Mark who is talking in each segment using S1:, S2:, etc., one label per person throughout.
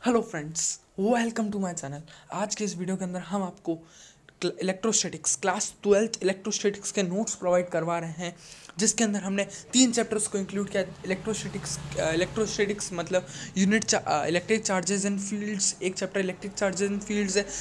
S1: Hello friends, welcome to my channel. आज के इस वीडियो के अंदर हम आपको इलेक्ट्रोस्टैटिक्स क्लास 12th इलेक्ट्रोस्टैटिक्स के नोट्स प्रोवाइड करवा रहे हैं, जिसके अंदर हमने 3 चैप्टर्स को इंक्लूड किया। इलेक्ट्रोस्टैटिक्स मतलब unit electric charges and fields. एक chapter electric charges and fields है।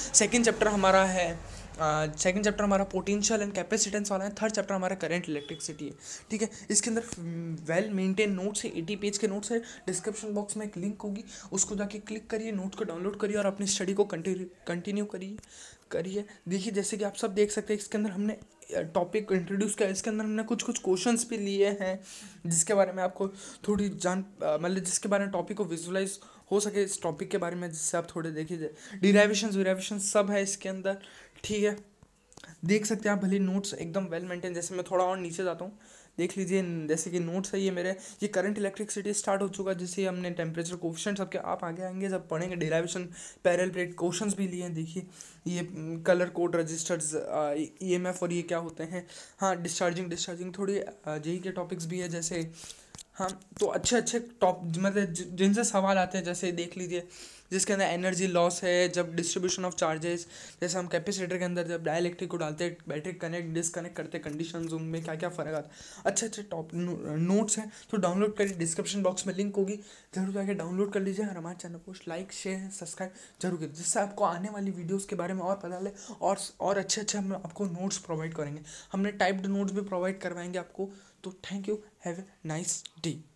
S1: सेकंड चैप्टर हमारा पोटेंशियल एंड कैपेसिटेंस वाला है। थर्ड चैप्टर हमारा करंट इलेक्ट्रिसिटी है। ठीक है, इसके अंदर वेल मेंटेन नोट्स है, 80 पेज के नोट्स है। डिस्क्रिप्शन बॉक्स में एक लिंक होगी, उसको जाके क्लिक करिए, नोट्स को डाउनलोड करिए और अपनी स्टडी को कंटिन्यू करिए। देखिए, जैसे कि आप सब देख सकते हैं, इसके अंदर हमने टॉपिक को इंट्रोड्यूस किया। इसके अंदर हमने कुछ क्वेश्चंस भी लिए हैं, जिसके बारे में आपको थोड़ी मतलब जिसके बारे में टॉपिक को विजुलाइज हो सके इस टॉपिक के बारे में, जिससे आप थोड़े देखिए। डिराइवेशन सब है इसके अंदर। ठीक है, देख सकते हैं आप भले नोट्स एकदम वेल मेंटेन। जैसे मैं थोड़ा और नीचे जाता हूँ, देख लीजिए। जैसे कि नोट्स है ये मेरे, ये करंट इलेक्ट्रिसिटी स्टार्ट हो चुका है, जिससे हमने टेम्परेचर कोफिशिएंट सबके आप आगे आएंगे जब पढ़ेंगे। डेरिवेशन पैरेलल प्लेट क्वेश्चंस भी लिए हैं। देखिए, ये कलर कोड रजिस्टर्स, ईएमएफ और ये क्या होते हैं। हाँ, डिस्चार्जिंग थोड़ी जेई के टॉपिक्स भी है। जैसे हाँ, तो अच्छे टॉप मतलब जिनसे सवाल आते हैं, जैसे देख लीजिए, जिसके अंदर एनर्जी लॉस है, जब डिस्ट्रीब्यूशन ऑफ चार्जेस, जैसे हम कैपेसिटर के अंदर जब डाइलेक्ट्रिक को डालते हैं, बैटरी कनेक्ट डिसकनेक्ट करते हैं, कंडीशंस उनमें क्या क्या फ़र्क आता है। अच्छे टॉप नोट्स हैं, तो डाउनलोड करिए। डिस्क्रिप्शन बॉक्स में लिंक होगी, जरूर जाके डाउनलोड कर लीजिए। और हमारे चैनल को लाइक शेयर सब्सक्राइब जरूर करिए, जिससे आपको आने वाली वीडियोज़ के बारे में और पता चले। और अच्छे हम आपको नोट्स प्रोवाइड करेंगे। हमने टाइप्ड नोट्स भी प्रोवाइड करवाएंगे आपको। तो thank you, have a nice day.